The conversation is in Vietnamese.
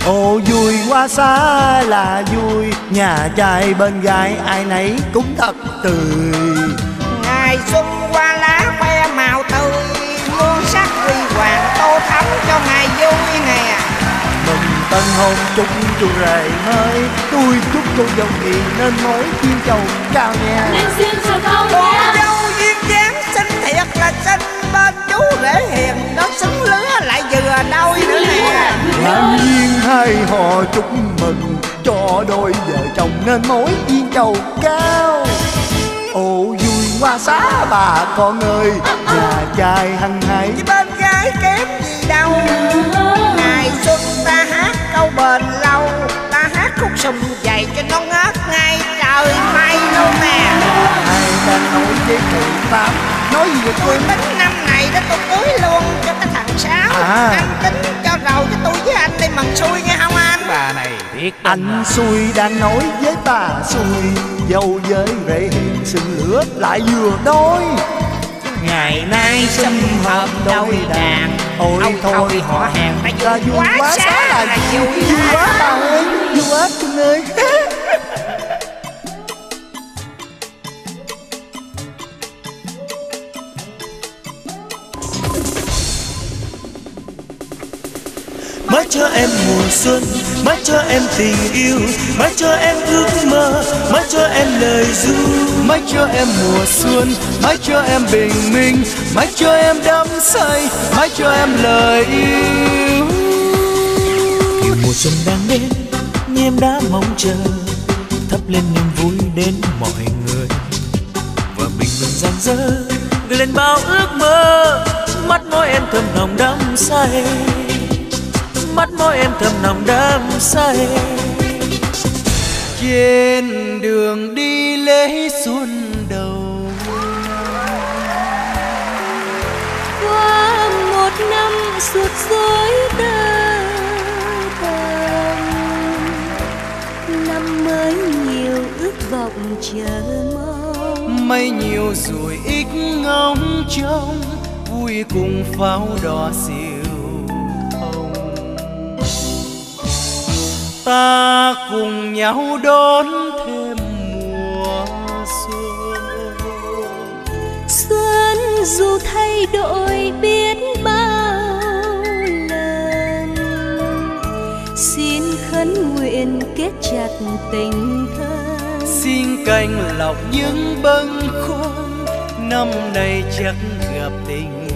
Ồ vui quá xa là vui, nhà trai bên gái ai nấy cũng thật tươi. Ngày xuân qua lá khoe màu tươi, muôn sắc huy hoàng tô thắm cho ngày vui nè. Mừng tân hôn chúc chú rể mới, tôi chúc cô dâu hiền nên mối duyên chồng cao nha. Nên xin chào cao Cô nha. dâu duyên dáng xinh thiệt là xinh, bên chú rể hiền nó xứng lứa lại vừa đôi nữa nè. Làm duyên hai họ chúc mừng cho đôi vợ chồng nên mối duyên chầu cao. Ồ vui quá xá bà con ơi, nhà trai hăng hái Chứ bên gái kém gì đâu. Ngày xuân ta hát câu bền lâu, ta hát khúc sùng dày cho nó ngớt ngay trời mây luôn nè. ai đang nói với thượng pháp, nói gì vậy Tôi tôi? tính năm này đó tôi cưới luôn cho cái thằng Sáu. Anh tính cho rầu cho tôi với anh đi mừng xui nghe không anh? Bà này biết Anh xui đang nói với bà xui, dâu với rể hiền xưng lửa lại vừa đôi. Ngày nay sum họp đôi đàn, Ôi thôi họ hàng ta là vui quá xá là vui quá bà ơi, vui quá cưng ơi. Mới cho em mùa xuân, mới cho em tình yêu, mới cho em ước mơ, mới cho em lời ru. Mới cho em mùa xuân, mới cho em bình minh, mới cho em đắm say, mới cho em lời yêu. Nhiều mùa xuân đang đến, như em đã mong chờ, thắp lên niềm vui đến mọi người. Và bình minh rạng rỡ, gửi lên bao ước mơ, mắt môi em thầm nồng đắm say, mắt môi em thầm nồng đắm say. Trên đường đi lễ xuân đầu, Qua một năm suốt dối tơ tầm, năm mới nhiều ước vọng chờ mong. mây nhiều rồi ít ngóng trông, vui cùng pháo đỏ siêu hồng. Ta cùng nhau đón thêm mùa xuân. Xuân dù thay đổi biết bao lần, xin khấn nguyện kết chặt tình thân. Xin cành lọc những bâng khuâng, năm nay chắc gặp tình